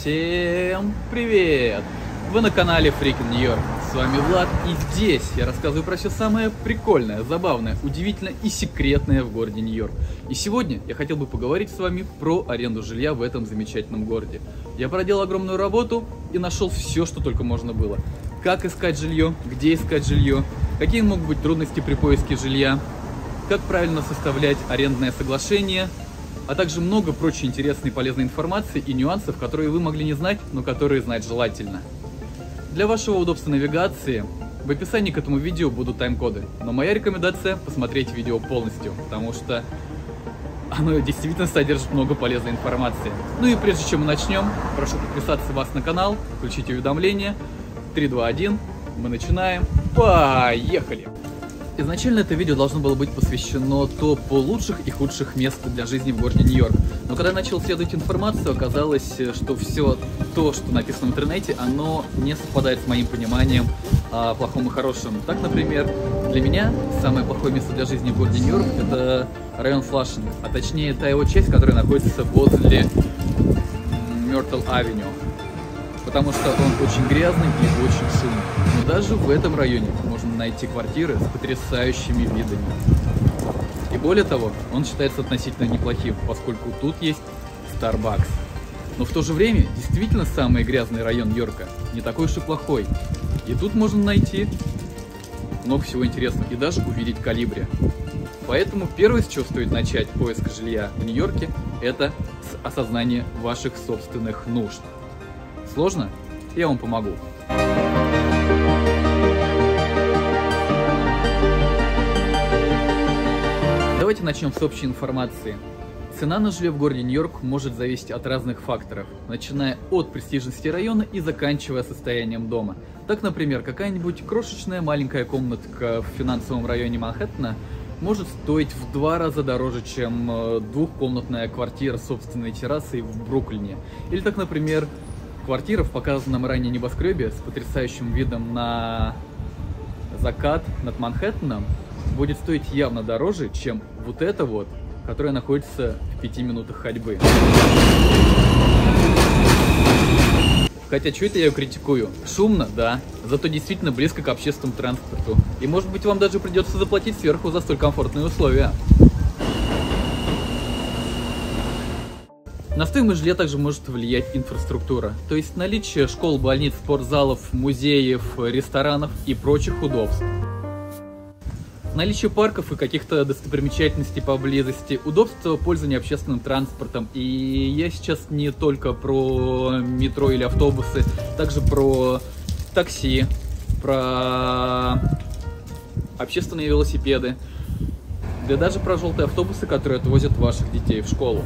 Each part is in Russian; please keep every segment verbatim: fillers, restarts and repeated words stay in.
Всем привет! Вы на канале Freaking New York. С вами Влад, и здесь я рассказываю про все самое прикольное, забавное, удивительное и секретное в городе Нью-Йорк. И сегодня я хотел бы поговорить с вами про аренду жилья в этом замечательном городе. Я проделал огромную работу и нашел все, что только можно было. Как искать жилье, где искать жилье, какие могут быть трудности при поиске жилья, как правильно составлять арендное соглашение, а также много прочей интересной и полезной информации и нюансов, которые вы могли не знать, но которые знать желательно. Для вашего удобства навигации в описании к этому видео будут тайм-коды, но моя рекомендация – посмотреть видео полностью, потому что оно действительно содержит много полезной информации. Ну и прежде чем мы начнем, прошу подписаться вас на канал, включить уведомления. три, два, один, мы начинаем. Поехали! Изначально это видео должно было быть посвящено топу лучших и худших мест для жизни в городе Нью-Йорк. Но когда я начал исследовать информацию, оказалось, что все то, что написано в интернете, оно не совпадает с моим пониманием о плохом и хорошем. Так, например, для меня самое плохое место для жизни в городе Нью-Йорк – это район Флашинг, а точнее та его часть, которая находится возле Мёртл Авеню. Потому что он очень грязный и очень шумный. Но даже в этом районе можно найти квартиры с потрясающими видами. И более того, он считается относительно неплохим, поскольку тут есть Starbucks. Но в то же время, действительно самый грязный район Нью-Йорка не такой уж и плохой. И тут можно найти много всего интересного и даже увидеть колибри. Поэтому первое, с чего стоит начать поиск жилья в Нью-Йорке, это с осознания ваших собственных нужд. Сложно? Я вам помогу. Давайте начнем с общей информации. Цена на жилье в городе Нью-Йорк может зависеть от разных факторов, начиная от престижности района и заканчивая состоянием дома. Так, например, какая-нибудь крошечная маленькая комнатка в финансовом районе Манхэттена может стоить в два раза дороже, чем двухкомнатная квартира с собственной террасой в Бруклине. Или так, например, квартира в показанном ранее небоскребе с потрясающим видом на закат над Манхэттеном будет стоить явно дороже, чем вот эта вот, которая находится в пяти минутах ходьбы. Хотя, что это я ее критикую? Шумно, да, зато действительно близко к общественному транспорту. И может быть вам даже придется заплатить сверху за столь комфортные условия. На стоимость жилья также может влиять инфраструктура, то есть наличие школ, больниц, спортзалов, музеев, ресторанов и прочих удобств. Наличие парков и каких-то достопримечательностей поблизости, удобство пользования общественным транспортом. И я сейчас не только про метро или автобусы, также про такси, про общественные велосипеды, да даже про желтые автобусы, которые отвозят ваших детей в школу.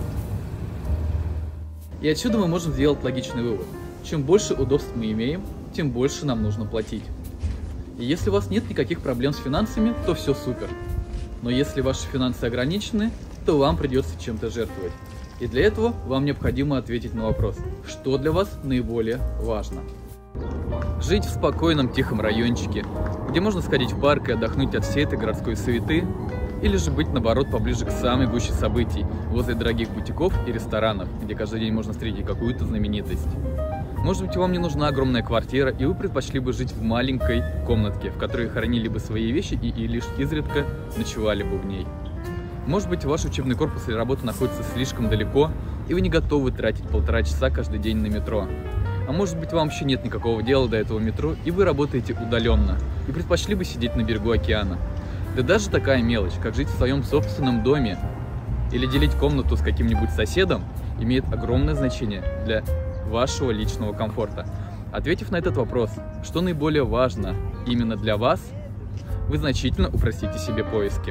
И отсюда мы можем сделать логичный вывод. Чем больше удобств мы имеем, тем больше нам нужно платить. И если у вас нет никаких проблем с финансами, то все супер. Но если ваши финансы ограничены, то вам придется чем-то жертвовать. И для этого вам необходимо ответить на вопрос, что для вас наиболее важно. Жить в спокойном тихом райончике, где можно сходить в парк и отдохнуть от всей этой городской суеты, или же быть, наоборот, поближе к самой гуще событий, возле дорогих бутиков и ресторанов, где каждый день можно встретить какую-то знаменитость. Может быть, вам не нужна огромная квартира, и вы предпочли бы жить в маленькой комнатке, в которой хранили бы свои вещи и, и лишь изредка ночевали бы в ней. Может быть, ваш учебный корпус или работа находится слишком далеко, и вы не готовы тратить полтора часа каждый день на метро. А может быть, вам вообще нет никакого дела до этого метро, и вы работаете удаленно, и предпочли бы сидеть на берегу океана. Да даже такая мелочь, как жить в своем собственном доме или делить комнату с каким-нибудь соседом, имеет огромное значение для вашего личного комфорта. Ответив на этот вопрос, что наиболее важно именно для вас, вы значительно упростите себе поиски.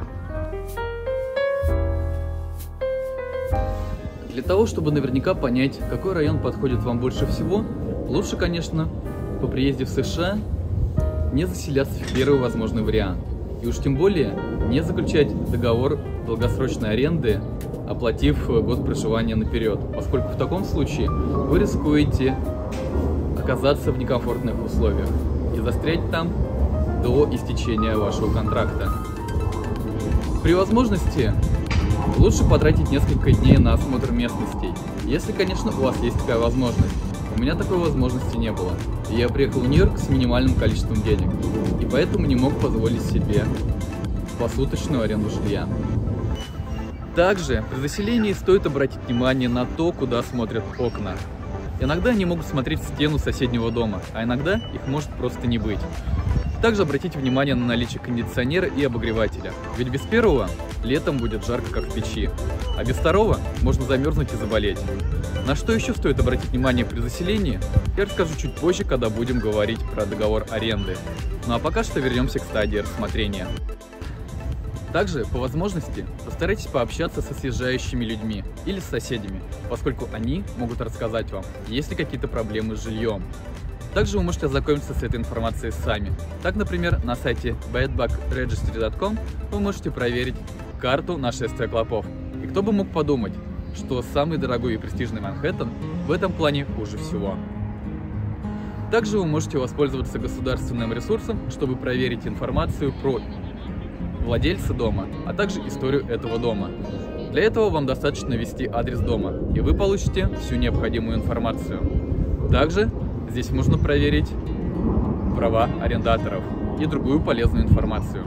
Для того, чтобы наверняка понять, какой район подходит вам больше всего, лучше, конечно, по приезде в США не заселяться в первый возможный вариант. И уж тем более не заключать договор долгосрочной аренды, оплатив год проживания наперед, поскольку в таком случае вы рискуете оказаться в некомфортных условиях и застрять там до истечения вашего контракта. При возможности лучше потратить несколько дней на осмотр местностей, если, конечно, у вас есть такая возможность. У меня такой возможности не было. И я приехал в Нью-Йорк с минимальным количеством денег. И поэтому не мог позволить себе посуточную аренду жилья. Также при заселении стоит обратить внимание на то, куда смотрят окна. Иногда они могут смотреть в стену соседнего дома, а иногда их может просто не быть. Также обратите внимание на наличие кондиционера и обогревателя, ведь без первого летом будет жарко, как в печи, а без второго можно замерзнуть и заболеть. На что еще стоит обратить внимание при заселении, я расскажу чуть позже, когда будем говорить про договор аренды. Ну а пока что вернемся к стадии рассмотрения. Также, по возможности, постарайтесь пообщаться со съезжающими людьми или с соседями, поскольку они могут рассказать вам, есть ли какие-то проблемы с жильем. Также вы можете ознакомиться с этой информацией сами. Так, например, на сайте бэд баг регистри точка ком вы можете проверить карту нашествия клопов. И кто бы мог подумать, что самый дорогой и престижный Манхэттен в этом плане хуже всего. Также вы можете воспользоваться государственным ресурсом, чтобы проверить информацию про владельца дома, а также историю этого дома. Для этого вам достаточно ввести адрес дома, и вы получите всю необходимую информацию. Также здесь можно проверить права арендаторов и другую полезную информацию.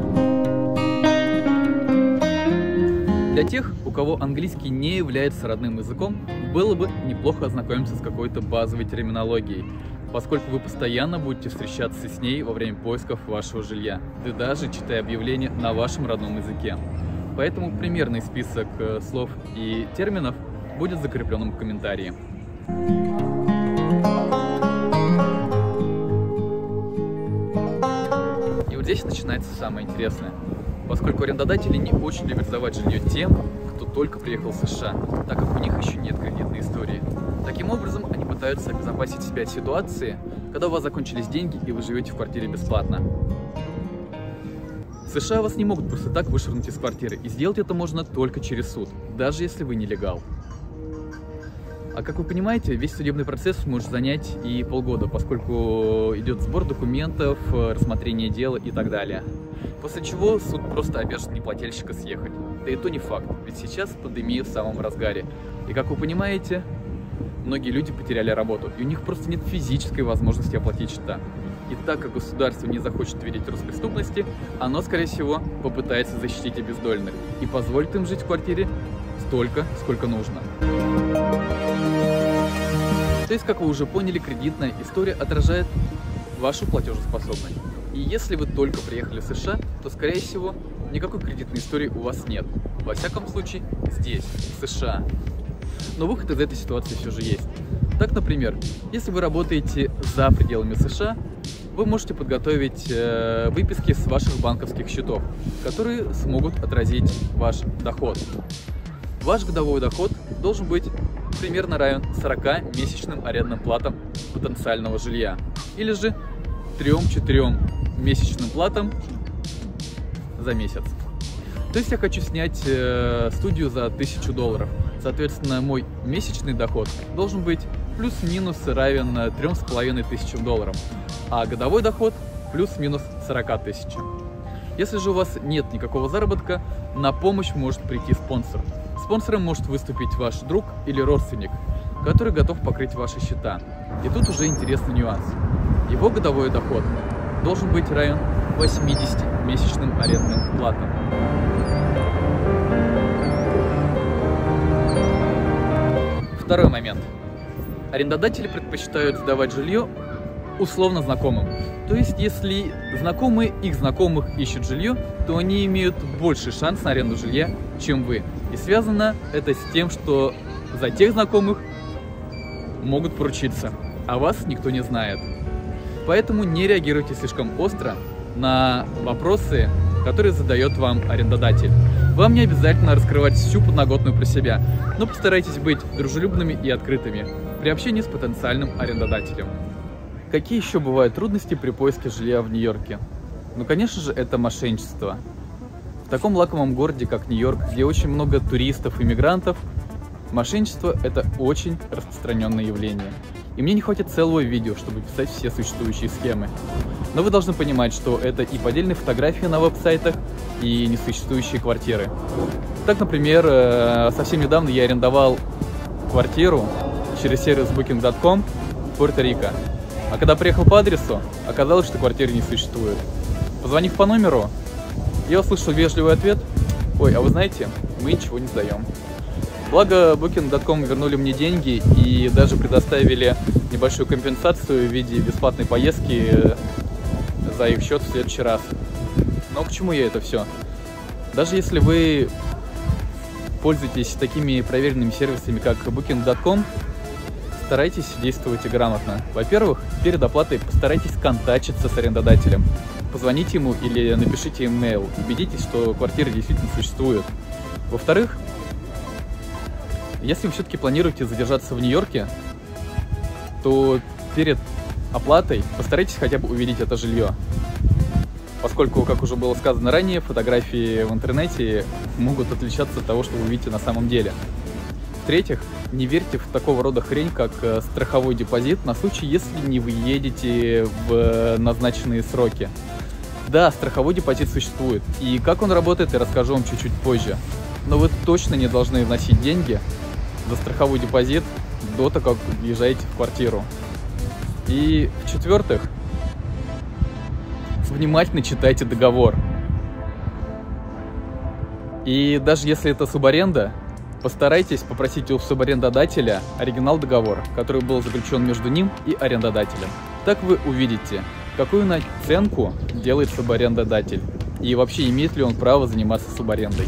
Для тех, у кого английский не является родным языком, было бы неплохо ознакомиться с какой-то базовой терминологией, поскольку вы постоянно будете встречаться с ней во время поисков вашего жилья, да даже читая объявления на вашем родном языке. Поэтому примерный список слов и терминов будет закреплен в комментарии. И вот здесь начинается самое интересное, поскольку арендодатели не очень любят сдавать жилье тем, кто только приехал в США, так как у них еще нет кредитной истории. Таким образом, они пытаются обезопасить себя от ситуации, когда у вас закончились деньги и вы живете в квартире бесплатно. В США вас не могут просто так вышвырнуть из квартиры, и сделать это можно только через суд, даже если вы нелегал. А как вы понимаете, весь судебный процесс может занять и полгода, поскольку идет сбор документов, рассмотрение дела и так далее. После чего суд просто обяжет неплательщика съехать. Да и то не факт, ведь сейчас пандемия в самом разгаре. И как вы понимаете, многие люди потеряли работу, и у них просто нет физической возможности оплатить счета. И так как государство не захочет видеть рост преступности, оно, скорее всего, попытается защитить обездоленных и позволит им жить в квартире столько, сколько нужно. То есть, как вы уже поняли, кредитная история отражает вашу платежеспособность. И если вы только приехали в США, то, скорее всего, никакой кредитной истории у вас нет. Во всяком случае, здесь, в США. Но выход из этой ситуации все же есть. Так, например, если вы работаете за пределами США, вы можете подготовить э, выписки с ваших банковских счетов, которые смогут отразить ваш доход. Ваш годовой доход должен быть примерно равен сорока месячным арендным платам потенциального жилья, или же трём-четырём месячным платам за месяц. То есть я хочу снять э, студию за тысячу долларов. Соответственно, мой месячный доход должен быть плюс-минус равен трём с половиной тысячам долларов, а годовой доход плюс-минус сорока тысячам. Если же у вас нет никакого заработка, на помощь может прийти спонсор. Спонсором может выступить ваш друг или родственник, который готов покрыть ваши счета. И тут уже интересный нюанс. Его годовой доход должен быть равен восьмидесяти месячным арендным платам. Второй момент. Арендодатели предпочитают сдавать жилье условно знакомым. То есть, если знакомые их знакомых ищут жилье, то они имеют больший шанс на аренду жилья, чем вы. И связано это с тем, что за тех знакомых могут поручиться, а вас никто не знает. Поэтому не реагируйте слишком остро на вопросы, которые задает вам арендодатель. Вам не обязательно раскрывать всю подноготную про себя, но постарайтесь быть дружелюбными и открытыми при общении с потенциальным арендодателем. Какие еще бывают трудности при поиске жилья в Нью-Йорке? Ну, конечно же, это мошенничество. В таком лакомом городе, как Нью-Йорк, где очень много туристов и мигрантов, мошенничество – это очень распространенное явление. И мне не хватит целого видео, чтобы писать все существующие схемы. Но вы должны понимать, что это и поддельные фотографии на веб-сайтах, и несуществующие квартиры. Так, например, совсем недавно я арендовал квартиру через сервис букинг точка ком в Пуэрто-Рико. А когда приехал по адресу, оказалось, что квартиры не существует. Позвонив по номеру, я услышал вежливый ответ: «Ой, а вы знаете, мы ничего не сдаем». Благо, букинг точка ком вернули мне деньги и даже предоставили небольшую компенсацию в виде бесплатной поездки за их счет в следующий раз. Но к чему я это все? Даже если вы пользуетесь такими проверенными сервисами, как букинг точка ком, старайтесь действовать грамотно. Во-первых, перед оплатой постарайтесь контачиться с арендодателем. Позвоните ему или напишите имейл. Убедитесь, что квартира действительно существует. Во-вторых, если вы все-таки планируете задержаться в Нью-Йорке, то перед оплатой постарайтесь хотя бы увидеть это жилье. Поскольку, как уже было сказано ранее, фотографии в интернете могут отличаться от того, что вы видите на самом деле. В-третьих, не верьте в такого рода хрень, как страховой депозит, на случай, если не выедете в назначенные сроки. Да, страховой депозит существует, и как он работает, я расскажу вам чуть-чуть позже. Но вы точно не должны вносить деньги за страховой депозит до того, как въезжаете в квартиру. И в-четвертых, внимательно читайте договор. И даже если это субаренда, постарайтесь попросить у субарендодателя оригинал договора, который был заключен между ним и арендодателем. Так вы увидите, какую наценку делает субарендодатель и вообще имеет ли он право заниматься субарендой.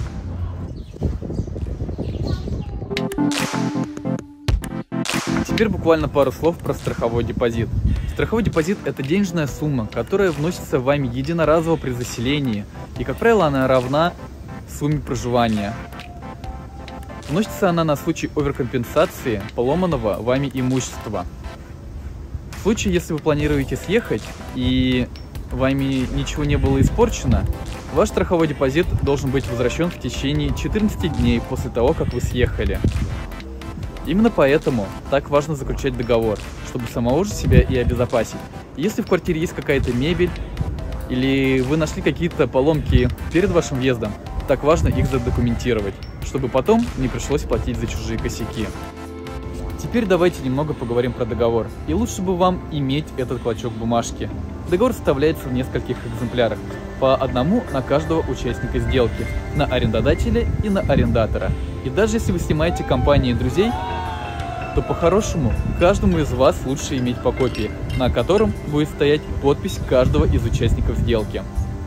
Теперь буквально пару слов про страховой депозит. Страховой депозит – это денежная сумма, которая вносится вами единоразово при заселении, и, как правило, она равна сумме проживания. Вносится она на случай оверкомпенсации поломанного вами имущества. В случае, если вы планируете съехать и вами ничего не было испорчено, ваш страховой депозит должен быть возвращен в течение четырнадцати дней после того, как вы съехали. Именно поэтому так важно заключать договор, чтобы самого же себя и обезопасить. Если в квартире есть какая-то мебель или вы нашли какие-то поломки перед вашим въездом, так важно их задокументировать, чтобы потом не пришлось платить за чужие косяки. Теперь давайте немного поговорим про договор. И лучше бы вам иметь этот клочок бумажки. Договор составляется в нескольких экземплярах, по одному на каждого участника сделки, на арендодателя и на арендатора. И даже если вы снимаете компании друзей, то по-хорошему каждому из вас лучше иметь по копии, на котором будет стоять подпись каждого из участников сделки.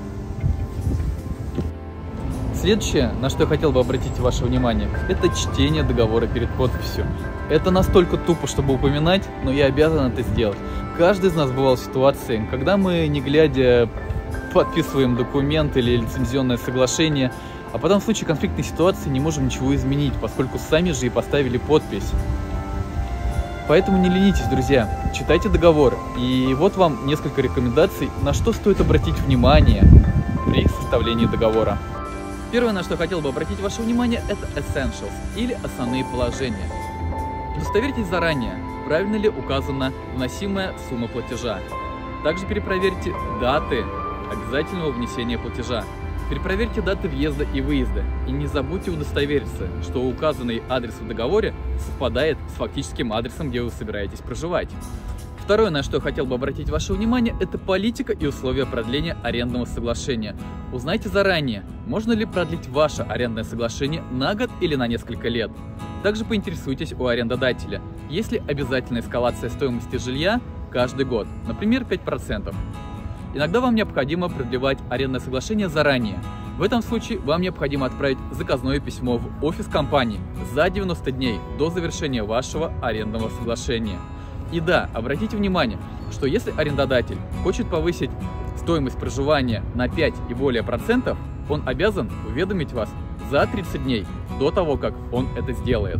Следующее, на что я хотел бы обратить ваше внимание, это чтение договора перед подписью. Это настолько тупо, чтобы упоминать, но я обязан это сделать. Каждый из нас бывал в ситуации, когда мы, не глядя, подписываем документ или лицензионное соглашение, а потом в случае конфликтной ситуации не можем ничего изменить, поскольку сами же и поставили подпись. Поэтому не ленитесь, друзья, читайте договор. И вот вам несколько рекомендаций, на что стоит обратить внимание при составлении договора. Первое, на что я хотел бы обратить ваше внимание, это Essentials, или основные положения. Удостоверьтесь заранее, правильно ли указана вносимая сумма платежа. Также перепроверьте даты обязательного внесения платежа. Перепроверьте даты въезда и выезда. И не забудьте удостовериться, что указанный адрес в договоре совпадает с фактическим адресом, где вы собираетесь проживать. Второе, на что я хотел бы обратить ваше внимание, это политика и условия продления арендного соглашения. Узнайте заранее, можно ли продлить ваше арендное соглашение на год или на несколько лет. Также поинтересуйтесь у арендодателя, есть ли обязательная эскалация стоимости жилья каждый год, например, пять процентов. Иногда вам необходимо продлевать арендное соглашение заранее. В этом случае вам необходимо отправить заказное письмо в офис компании за девяносто дней до завершения вашего арендного соглашения. И да, обратите внимание, что если арендодатель хочет повысить стоимость проживания на пять и более процентов, он обязан уведомить вас за тридцать дней до того, как он это сделает.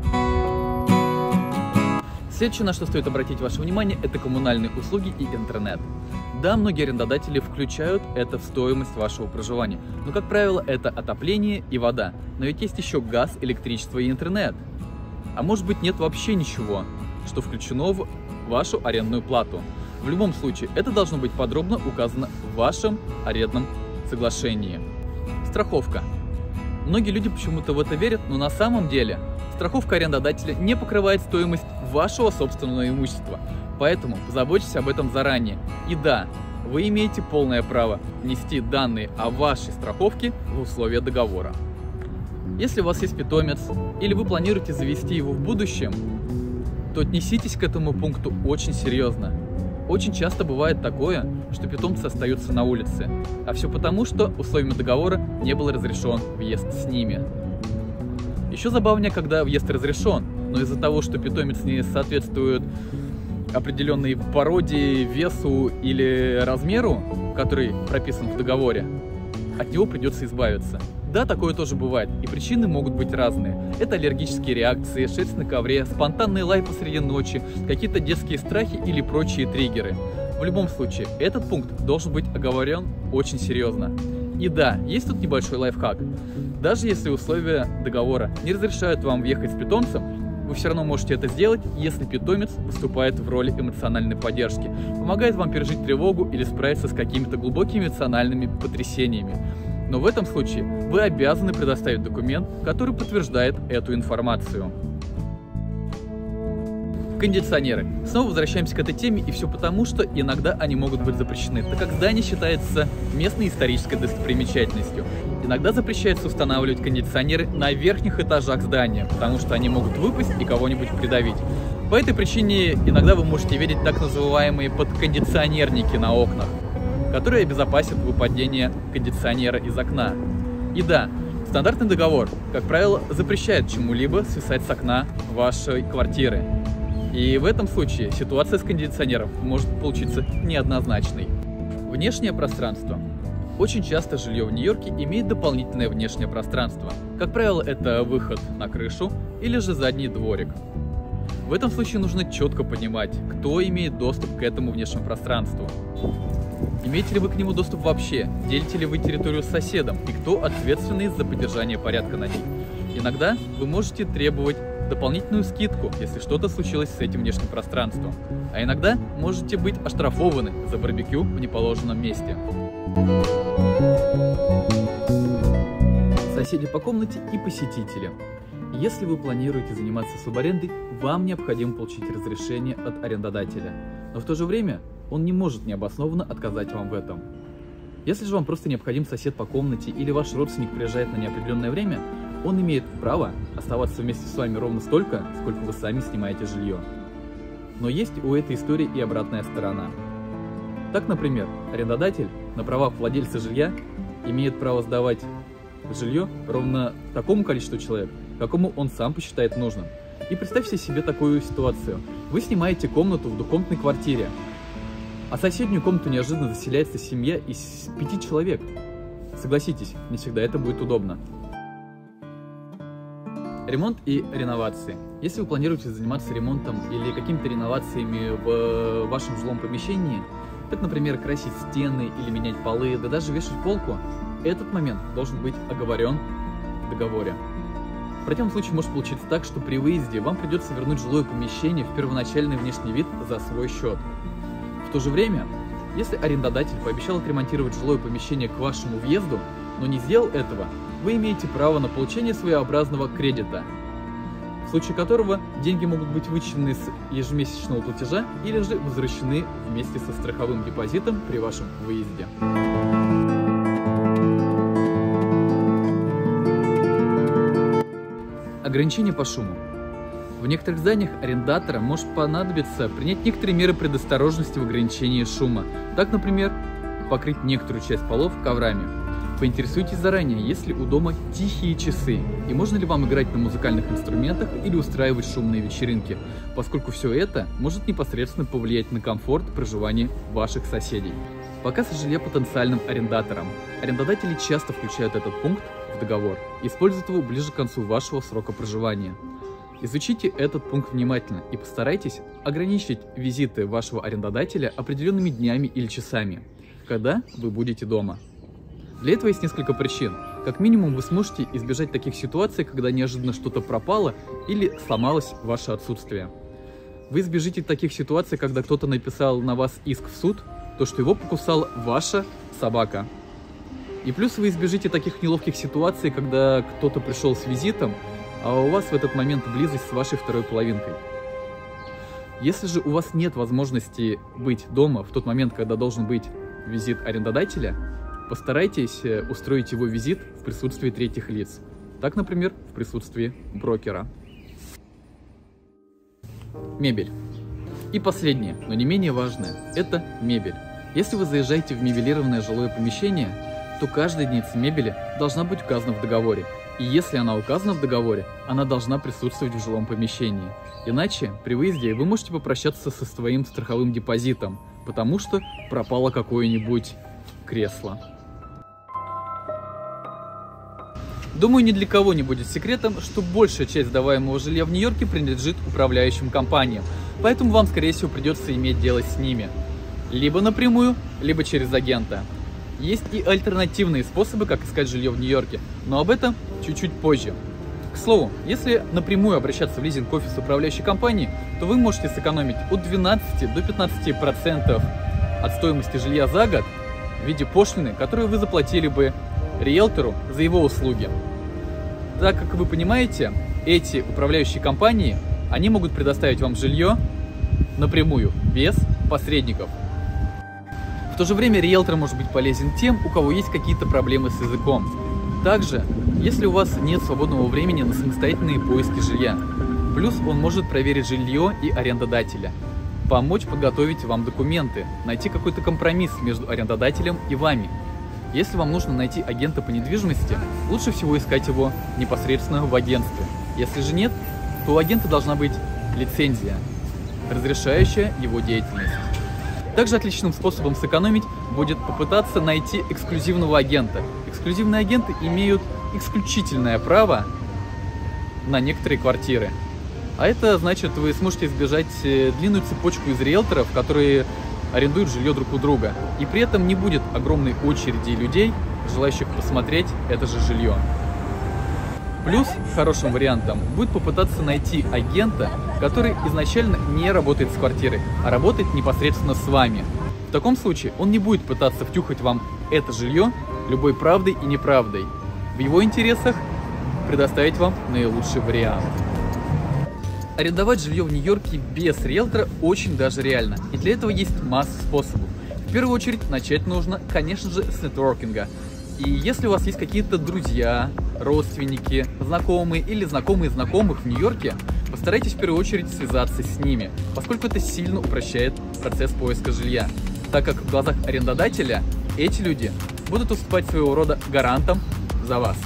Следующее, на что стоит обратить ваше внимание, это коммунальные услуги и интернет. Да, многие арендодатели включают это в стоимость вашего проживания, но, как правило, это отопление и вода. Но ведь есть еще газ, электричество и интернет. А может быть, нет вообще ничего, что включено в вашу арендную плату. В любом случае, это должно быть подробно указано в вашем арендном соглашении. Страховка. Многие люди почему-то в это верят, но на самом деле страховка арендодателя не покрывает стоимость вашего собственного имущества, поэтому позаботьтесь об этом заранее. И да, вы имеете полное право внести данные о вашей страховке в условия договора. Если у вас есть питомец или вы планируете завести его в будущем, то отнеситесь к этому пункту очень серьезно. Очень часто бывает такое, что питомцы остаются на улице, а все потому, что условиями договора не был разрешен въезд с ними. Еще забавнее, когда въезд разрешен, но из-за того, что питомец не соответствует определенной породе, весу или размеру, который прописан в договоре, от него придется избавиться. Да, такое тоже бывает, и причины могут быть разные. Это аллергические реакции, шерсть на ковре, спонтанный лай посреди ночи, какие-то детские страхи или прочие триггеры. В любом случае, этот пункт должен быть оговорен очень серьезно. И да, есть тут небольшой лайфхак. Даже если условия договора не разрешают вам въехать с питомцем, вы все равно можете это сделать, если питомец выступает в роли эмоциональной поддержки, помогает вам пережить тревогу или справиться с какими-то глубокими эмоциональными потрясениями. Но в этом случае вы обязаны предоставить документ, который подтверждает эту информацию. Кондиционеры. Снова возвращаемся к этой теме, и все потому, что иногда они могут быть запрещены, так как здание считается местной исторической достопримечательностью. Иногда запрещается устанавливать кондиционеры на верхних этажах здания, потому что они могут выпасть и кого-нибудь придавить. По этой причине иногда вы можете видеть так называемые подкондиционерники на окнах, которые обезопасят выпадение кондиционера из окна. И да, стандартный договор, как правило, запрещает чему-либо свисать с окна вашей квартиры. И в этом случае ситуация с кондиционером может получиться неоднозначной. Внешнее пространство. Очень часто жилье в Нью-Йорке имеет дополнительное внешнее пространство. Как правило, это выход на крышу или же задний дворик. В этом случае нужно четко понимать, кто имеет доступ к этому внешнему пространству. Имеете ли вы к нему доступ вообще? Делите ли вы территорию с соседом? И кто ответственный за поддержание порядка на ней? Иногда вы можете требовать дополнительную скидку, если что-то случилось с этим внешним пространством. А иногда можете быть оштрафованы за барбекю в неположенном месте. Соседи по комнате и посетители. Если вы планируете заниматься субарендой, вам необходимо получить разрешение от арендодателя. Но в то же время он не может необоснованно отказать вам в этом. Если же вам просто необходим сосед по комнате или ваш родственник приезжает на неопределенное время, он имеет право оставаться вместе с вами ровно столько, сколько вы сами снимаете жилье. Но есть у этой истории и обратная сторона. Так, например, арендодатель на правах владельца жилья имеет право сдавать жилье ровно такому количеству человек, какому он сам посчитает нужным. И представьте себе такую ситуацию. Вы снимаете комнату в двухкомнатной квартире, а соседнюю комнату неожиданно заселяется семья из пяти человек. Согласитесь, не всегда это будет удобно. Ремонт и реновации. Если вы планируете заниматься ремонтом или какими-то реновациями в вашем жилом помещении, как, например, красить стены или менять полы, да даже вешать полку, этот момент должен быть оговорен в договоре. В противном случае может получиться так, что при выезде вам придется вернуть жилое помещение в первоначальный внешний вид за свой счет. В то же время, если арендодатель пообещал отремонтировать жилое помещение к вашему въезду, но не сделал этого, вы имеете право на получение своеобразного кредита, в случае которого деньги могут быть вычтены с ежемесячного платежа или же возвращены вместе со страховым депозитом при вашем выезде. Ограничения по шуму. В некоторых зданиях арендаторам может понадобиться принять некоторые меры предосторожности в ограничении шума. Так, например, покрыть некоторую часть полов коврами. Поинтересуйтесь заранее, есть ли у дома тихие часы, и можно ли вам играть на музыкальных инструментах или устраивать шумные вечеринки, поскольку все это может непосредственно повлиять на комфорт проживания ваших соседей. Показ жилья потенциальным арендаторам. Арендодатели часто включают этот пункт в договор и используют его ближе к концу вашего срока проживания. Изучите этот пункт внимательно и постарайтесь ограничить визиты вашего арендодателя определенными днями или часами, когда вы будете дома. Для этого есть несколько причин. Как минимум вы сможете избежать таких ситуаций, когда неожиданно что-то пропало или сломалось в ваше отсутствие. Вы избежите таких ситуаций, когда кто-то написал на вас иск в суд, то что его покусала ваша собака. И плюс вы избежите таких неловких ситуаций, когда кто-то пришел с визитом, а у вас в этот момент близость с вашей второй половинкой. Если же у вас нет возможности быть дома в тот момент, когда должен быть визит арендодателя, постарайтесь устроить его визит в присутствии третьих лиц. Так, например, в присутствии брокера. Мебель. И последнее, но не менее важное, это мебель. Если вы заезжаете в мебелированное жилое помещение, то каждая единица мебели должна быть указана в договоре. И если она указана в договоре, она должна присутствовать в жилом помещении. Иначе при выезде вы можете попрощаться со своим страховым депозитом, потому что пропало какое-нибудь кресло. Думаю, ни для кого не будет секретом, что большая часть сдаваемого жилья в Нью-Йорке принадлежит управляющим компаниям, поэтому вам, скорее всего, придется иметь дело с ними. Либо напрямую, либо через агента. Есть и альтернативные способы, как искать жилье в Нью-Йорке, но об этом чуть-чуть позже. К слову, если напрямую обращаться в лизинг-офис управляющей компании, то вы можете сэкономить от двенадцати до пятнадцати процентов от стоимости жилья за год в виде пошлины, которую вы заплатили бы риэлтору за его услуги. Так как вы понимаете, эти управляющие компании, они могут предоставить вам жилье напрямую, без посредников. В то же время риэлтор может быть полезен тем, у кого есть какие-то проблемы с языком. Также, если у вас нет свободного времени на самостоятельные поиски жилья, плюс он может проверить жилье и арендодателя, помочь подготовить вам документы, найти какой-то компромисс между арендодателем и вами. Если вам нужно найти агента по недвижимости, лучше всего искать его непосредственно в агентстве. Если же нет, то у агента должна быть лицензия, разрешающая его деятельность. Также отличным способом сэкономить будет попытаться найти эксклюзивного агента. Эксклюзивные агенты имеют исключительное право на некоторые квартиры. А это значит, вы сможете избежать длинную цепочку из риэлторов, которые арендуют жилье друг у друга. И при этом не будет огромной очереди людей, желающих посмотреть это же жилье. Плюс хорошим вариантом будет попытаться найти агента, который изначально не работает с квартирой, а работает непосредственно с вами. В таком случае он не будет пытаться втюхать вам это жилье любой правдой и неправдой. В его интересах предоставить вам наилучший вариант. Арендовать жилье в Нью-Йорке без риэлтора очень даже реально, и для этого есть масса способов. В первую очередь начать нужно, конечно же, с нетворкинга. И если у вас есть какие-то друзья, родственники, знакомые или знакомые знакомых в Нью-Йорке, постарайтесь в первую очередь связаться с ними, поскольку это сильно упрощает процесс поиска жилья, так как в глазах арендодателя эти люди будут выступать своего рода гарантом за вас.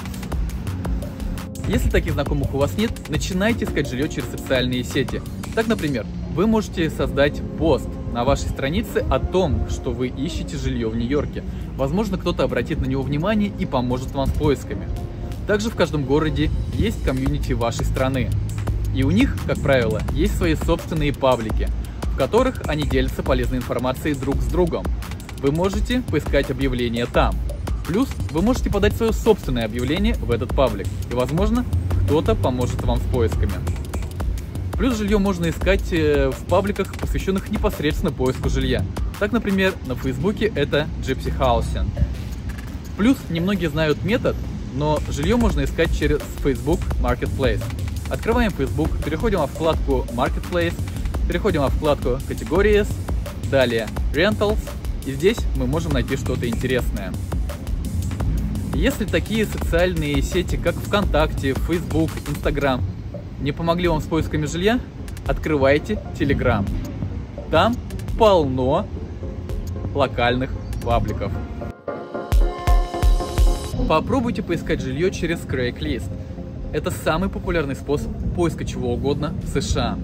Если таких знакомых у вас нет, начинайте искать жилье через социальные сети. Так, например, вы можете создать пост на вашей странице о том, что вы ищете жилье в Нью-Йорке. Возможно, кто-то обратит на него внимание и поможет вам с поисками. Также в каждом городе есть комьюнити вашей страны. И у них, как правило, есть свои собственные паблики, в которых они делятся полезной информацией друг с другом. Вы можете поискать объявления там. Плюс вы можете подать свое собственное объявление в этот паблик, и, возможно, кто-то поможет вам с поисками. Плюс жилье можно искать в пабликах, посвященных непосредственно поиску жилья. Так, например, на Фейсбуке это Gypsy Housing. Плюс немногие знают метод, но жилье можно искать через Facebook Marketplace. Открываем Facebook, переходим во вкладку Marketplace, переходим во вкладку Categories, далее Rentals, и здесь мы можем найти что-то интересное. Если такие социальные сети, как ВКонтакте, Facebook, Instagram, не помогли вам с поисками жилья, открывайте Telegram. Там полно локальных пабликов. Попробуйте поискать жилье через Craigslist. Это самый популярный способ поиска чего угодно в США.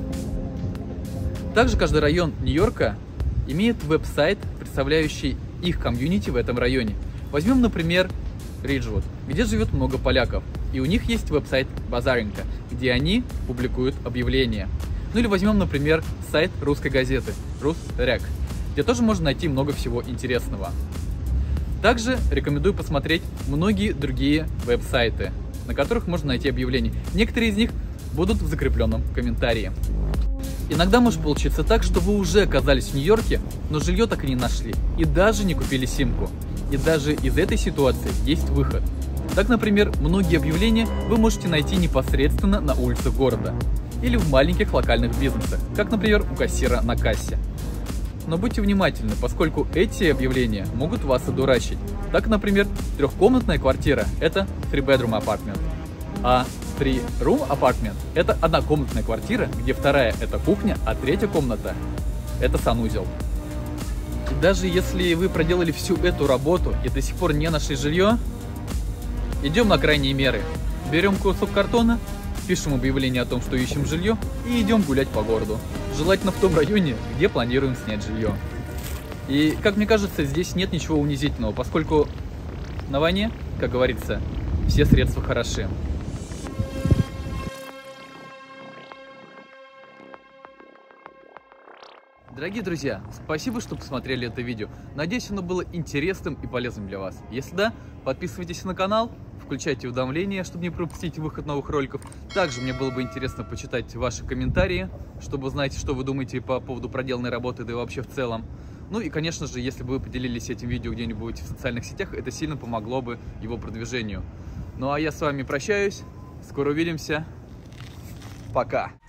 Также каждый район Нью-Йорка имеет веб-сайт, представляющий их комьюнити в этом районе. Возьмем, например, Риджвуд, где живет много поляков, и у них есть веб-сайт Базаренко, где они публикуют объявления. Ну или возьмем, например, сайт русской газеты Русрек, где тоже можно найти много всего интересного. Также рекомендую посмотреть многие другие веб-сайты, на которых можно найти объявления. Некоторые из них будут в закрепленном комментарии. Иногда может получиться так, что вы уже оказались в Нью-Йорке, но жилье так и не нашли, и даже не купили симку. И даже из этой ситуации есть выход. Так, например, многие объявления вы можете найти непосредственно на улицах города или в маленьких локальных бизнесах, как, например, у кассира на кассе. Но будьте внимательны, поскольку эти объявления могут вас одурачить. Так, например, трехкомнатная квартира – это three bedroom apartment, а three room apartment – это однокомнатная квартира, где вторая – это кухня, а третья комната – это санузел. И даже если вы проделали всю эту работу и до сих пор не нашли жилье, идем на крайние меры. Берем кусок картона, пишем объявление о том, что ищем жилье, и идем гулять по городу. Желательно в том районе, где планируем снять жилье. И, как мне кажется, здесь нет ничего унизительного, поскольку на войне, как говорится, все средства хороши. Дорогие друзья, спасибо, что посмотрели это видео. Надеюсь, оно было интересным и полезным для вас. Если да, подписывайтесь на канал, включайте уведомления, чтобы не пропустить выход новых роликов. Также мне было бы интересно почитать ваши комментарии, чтобы узнать, что вы думаете по поводу проделанной работы, да и вообще в целом. Ну и, конечно же, если бы вы поделились этим видео где-нибудь в социальных сетях, это сильно помогло бы его продвижению. Ну а я с вами прощаюсь, скоро увидимся, пока!